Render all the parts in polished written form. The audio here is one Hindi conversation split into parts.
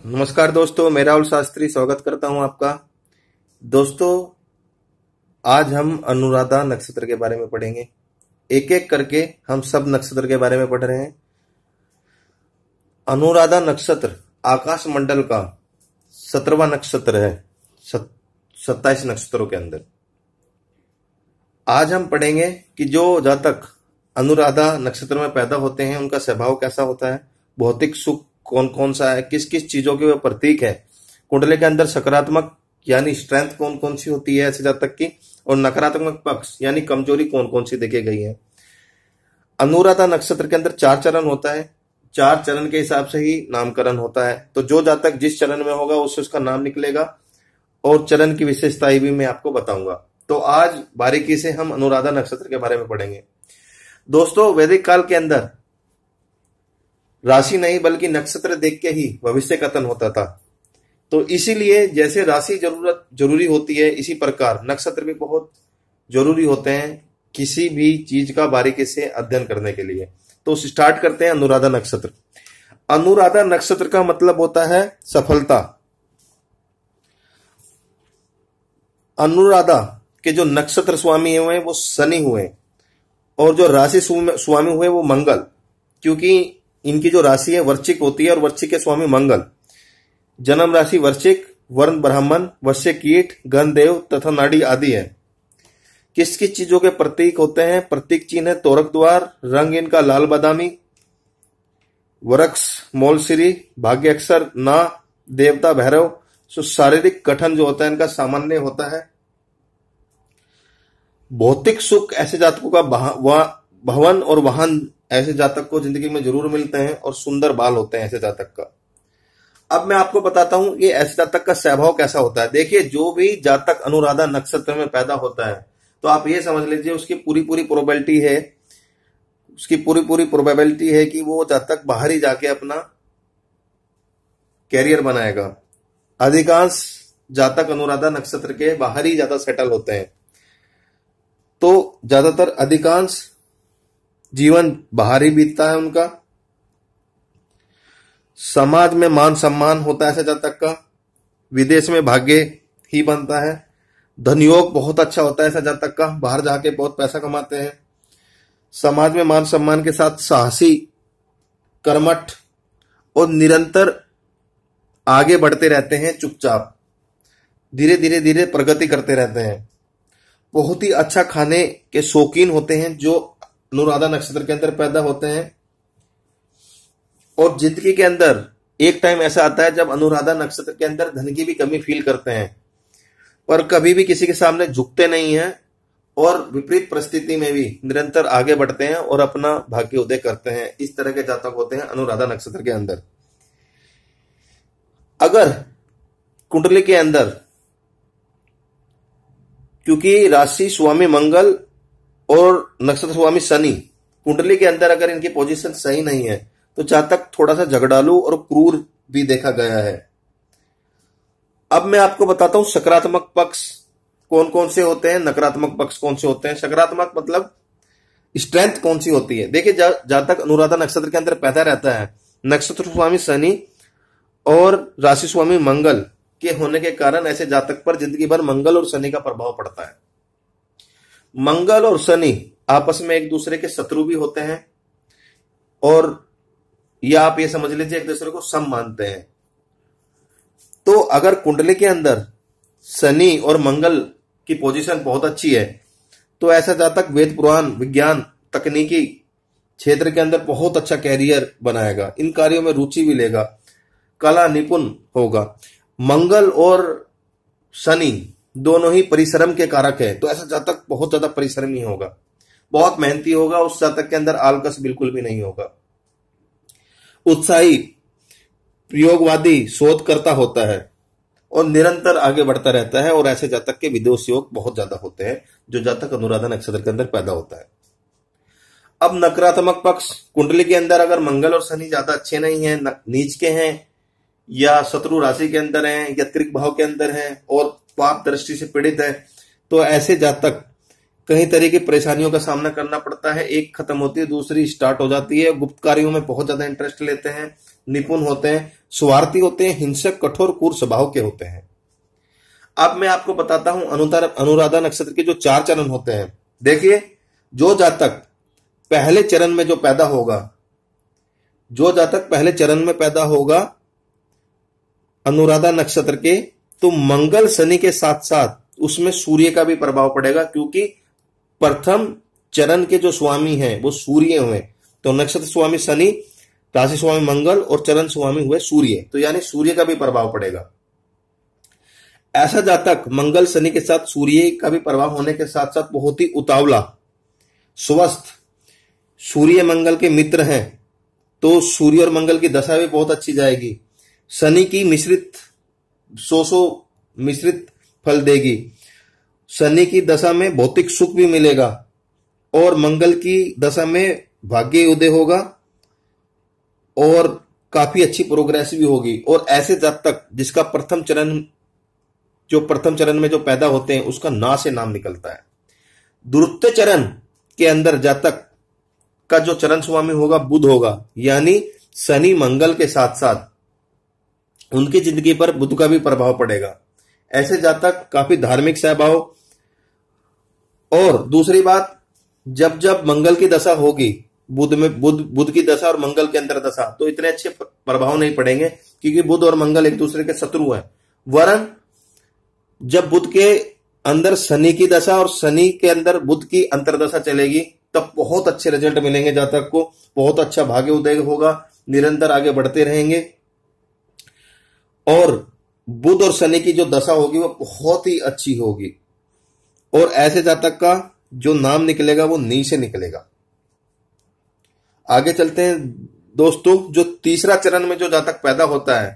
नमस्कार दोस्तों, मैं राहुल शास्त्री स्वागत करता हूं आपका। दोस्तों, आज हम अनुराधा नक्षत्र के बारे में पढ़ेंगे। एक एक करके हम सब नक्षत्र के बारे में पढ़ रहे हैं। अनुराधा नक्षत्र आकाश मंडल का 17वां नक्षत्र है 27 नक्षत्रों के अंदर। आज हम पढ़ेंगे कि जो जातक अनुराधा नक्षत्र में पैदा होते हैं उनका स्वभाव कैसा होता है, भौतिक सुख कौन कौन सा है, किस किस चीजों के वे प्रतीक है, कुंडली के अंदर सकारात्मक यानी स्ट्रेंथ कौन कौन सी होती है ऐसे जातक की, और नकारात्मक पक्ष यानी कमजोरी कौन कौन सी देखी गई है। अनुराधा नक्षत्र के अंदर 4 चरण होता है। 4 चरण के हिसाब से ही नामकरण होता है। तो जो जातक जिस चरण में होगा उससे उसका नाम निकलेगा और चरण की विशेषताएं भी मैं आपको बताऊंगा। तो आज बारीकी से हम अनुराधा नक्षत्र के बारे में पढ़ेंगे। दोस्तों, वैदिक काल के अंदर राशि नहीं बल्कि नक्षत्र देख के ही भविष्य कथन होता था। तो इसीलिए जैसे राशि जरूरी होती है, इसी प्रकार नक्षत्र भी बहुत जरूरी होते हैं किसी भी चीज का बारीकी से अध्ययन करने के लिए। तो स्टार्ट करते हैं अनुराधा नक्षत्र। अनुराधा नक्षत्र का मतलब होता है सफलता। अनुराधा के जो नक्षत्र स्वामी हुए वो शनि हुए और जो राशि स्वामी हुए वो मंगल, क्योंकि इनकी जो राशि है वृश्चिक होती है और वृश्चिक के स्वामी मंगल। जन्म राशि वृश्चिक, वर्ण ब्राह्मण, वश्य कीट, गणदेव तथा नाड़ी आदि है। किस किस चीजों के प्रतीक होते हैं? प्रतीक चिन्ह है तोरक द्वार, रंग इनका लाल बादामी, वृक्ष मोलसिरी, भाग्य अक्षर ना, देवता भैरव। शारीरिक गठन जो होता है इनका सामान्य होता है। भौतिक सुख ऐसे जातकों का भवन और वाहन ऐसे जातक को जिंदगी में जरूर मिलते हैं और सुंदर बाल होते हैं ऐसे जातक का। अब मैं आपको बताता हूं ये ऐसे जातक का स्वभाव कैसा होता है। देखिए, जो भी जातक अनुराधा नक्षत्र में पैदा होता है तो आप ये समझ लीजिए उसकी पूरी प्रोबेबिलिटी है कि वो जातक बाहर ही जाके अपना कैरियर बनाएगा। अधिकांश जातक अनुराधा नक्षत्र के बाहर ही ज्यादा सेटल होते हैं। तो ज्यादातर अधिकांश जीवन बाहर ही बीतता है उनका। समाज में मान सम्मान होता है ऐसे जातक का। विदेश में भाग्य ही बनता है। धनयोग बहुत अच्छा होता है ऐसा जातक का, बाहर जाके बहुत पैसा कमाते हैं। समाज में मान सम्मान के साथ साहसी, कर्मठ और निरंतर आगे बढ़ते रहते हैं। चुपचाप धीरे प्रगति करते रहते हैं। बहुत ही अच्छा खाने के शौकीन होते हैं जो अनुराधा नक्षत्र के अंदर पैदा होते हैं। और जिंदगी के अंदर एक टाइम ऐसा आता है जब अनुराधा नक्षत्र के अंदर धन की भी कमी फील करते हैं, पर कभी भी किसी के सामने झुकते नहीं हैं और विपरीत परिस्थिति में भी निरंतर आगे बढ़ते हैं और अपना भाग्य उदय करते हैं। इस तरह के जातक होते हैं अनुराधा नक्षत्र के अंदर। अगर कुंडली के अंदर, क्योंकि राशि स्वामी मंगल और नक्षत्र स्वामी शनि कुंडली के अंदर अगर इनकी पोजीशन सही नहीं है तो जातक थोड़ा सा झगड़ालू और क्रूर भी देखा गया है। अब मैं आपको बताता हूं सकारात्मक पक्ष कौन कौन से होते हैं, नकारात्मक पक्ष कौन से होते हैं। सकारात्मक मतलब स्ट्रेंथ कौन सी होती है। देखिए, जातक अनुराधा नक्षत्र के अंदर पैदा रहता है, नक्षत्र स्वामी शनि और राशि स्वामी मंगल के होने के कारण ऐसे जातक पर जिंदगी भर मंगल और शनि का प्रभाव पड़ता है। मंगल और शनि आपस में एक दूसरे के शत्रु भी होते हैं और या आप ये समझ लीजिए एक दूसरे को सम मानते हैं। तो अगर कुंडली के अंदर शनि और मंगल की पोजीशन बहुत अच्छी है तो ऐसा जातक वेद पुराण, विज्ञान, तकनीकी क्षेत्र के अंदर बहुत अच्छा कैरियर बनाएगा। इन कार्यों में रुचि भी लेगा, कला निपुण होगा। मंगल और शनि दोनों ही परिश्रम के कारक है, तो ऐसा जातक बहुत ज्यादा परिश्रमी होगा, बहुत मेहनती होगा। उस जातक के अंदर आलकस बिल्कुल भी नहीं होगा। उत्साही, प्रयोगवादी, शोधकर्ता होता है और निरंतर आगे बढ़ता रहता है। और ऐसे जातक के विदेश योग बहुत ज्यादा होते हैं जो जातक अनुराधा नक्षत्र के अंदर पैदा होता है। अब नकारात्मक पक्ष, कुंडली के अंदर अगर मंगल और शनि ज्यादा अच्छे नहीं है, नीच के हैं या शत्रु राशि के अंदर हैं या त्रिक भाव के अंदर हैं और पाप दृष्टि से पीड़ित है, तो ऐसे जातक कई तरह की परेशानियों का सामना करना पड़ता है। एक खत्म होती है, दूसरी स्टार्ट हो जाती है। गुप्त कार्यों में बहुत ज्यादा इंटरेस्ट लेते हैं, निपुण होते हैं, स्वार्थी होते हैं, हिंसक, कठोर, क्रूर स्वभाव के होते हैं। अब मैं आपको बताता हूं अनुराधा नक्षत्र के जो 4 चरण होते हैं। देखिए, जो जातक पहले चरण में जो पैदा होगा, जो जातक पहले चरण में पैदा होगा अनुराधा नक्षत्र के, तो मंगल शनि के साथ साथ उसमें सूर्य का भी प्रभाव पड़ेगा, क्योंकि प्रथम चरण के जो स्वामी हैं वो सूर्य हुए। तो नक्षत्र स्वामी शनि, राशि स्वामी मंगल और चरण स्वामी हुए सूर्य, तो यानी सूर्य का भी प्रभाव पड़ेगा। ऐसा जातक मंगल शनि के साथ सूर्य का भी प्रभाव होने के साथ साथ बहुत ही उतावला, स्वस्थ, सूर्य मंगल के मित्र हैं, तो सूर्य और मंगल की दशा भी बहुत अच्छी जाएगी। शनि की मिश्रित मिश्रित फल देगी। शनि की दशा में भौतिक सुख भी मिलेगा और मंगल की दशा में भाग्य उदय होगा और काफी अच्छी प्रोग्रेस भी होगी। और ऐसे जातक जिसका प्रथम चरण में जो पैदा होते हैं उसका ना से नाम निकलता है। द्वितीय चरण के अंदर जातक का जो चरण स्वामी होगा बुध होगा, यानी शनि मंगल के साथ साथ उनकी जिंदगी पर बुध का भी प्रभाव पड़ेगा। ऐसे जातक काफी धार्मिक स्वभाव, और दूसरी बात, जब जब मंगल की दशा होगी, बुध की दशा और मंगल के अंदर दशा, तो इतने अच्छे प्रभाव नहीं पड़ेंगे, क्योंकि बुध और मंगल एक दूसरे के शत्रु हैं। वरन जब बुध के अंदर शनि की दशा और शनि के अंदर बुध की अंतरदशा चलेगी, तब बहुत अच्छे रिजल्ट मिलेंगे जातक को, बहुत अच्छा भाग्य उदय होगा, निरंतर आगे बढ़ते रहेंगे। और बुध और शनि की जो दशा होगी वो बहुत ही अच्छी होगी। और ऐसे जातक का जो नाम निकलेगा वो नी से निकलेगा। आगे चलते हैं दोस्तों। जो तीसरा चरण में जो जातक पैदा होता है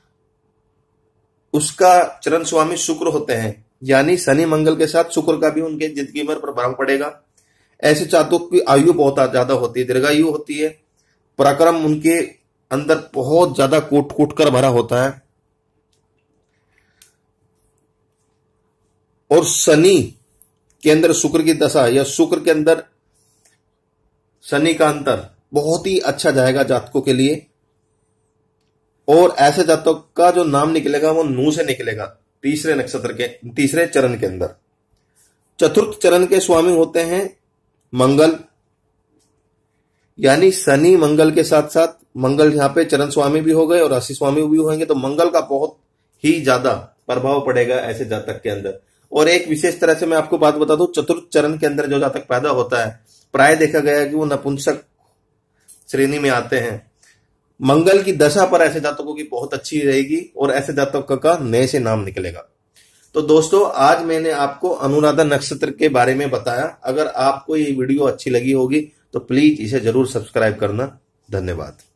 उसका चरण स्वामी शुक्र होते हैं, यानी शनि मंगल के साथ शुक्र का भी उनके जिंदगी में प्रभाव पड़ेगा। ऐसे जातक की आयु बहुत ज्यादा होती है, दीर्घायु होती है, पराक्रम उनके अंदर बहुत ज्यादा कूट कूट कर भरा होता है। और शनि के अंदर शुक्र की दशा या शुक्र के अंदर शनि का अंतर बहुत ही अच्छा जाएगा जातकों के लिए। और ऐसे जातक का जो नाम निकलेगा वो नू से निकलेगा, तीसरे चरण के अंदर। चतुर्थ चरण के स्वामी होते हैं मंगल, यानी शनि मंगल के साथ साथ मंगल यहां पे चरण स्वामी भी हो गए और राशि स्वामी भी होंगे, तो मंगल का बहुत ही ज्यादा प्रभाव पड़ेगा ऐसे जातक के अंदर। और एक विशेष तरह से मैं आपको बात बता दूं, चतुर्थ चरण के अंदर जो जातक पैदा होता है, प्राय देखा गया है कि वो नपुंसक श्रेणी में आते हैं। मंगल की दशा पर ऐसे जातकों की बहुत अच्छी रहेगी और ऐसे जातकों का नए से नाम निकलेगा। तो दोस्तों, आज मैंने आपको अनुराधा नक्षत्र के बारे में बताया। अगर आपको ये वीडियो अच्छी लगी होगी तो प्लीज इसे जरूर सब्सक्राइब करना। धन्यवाद।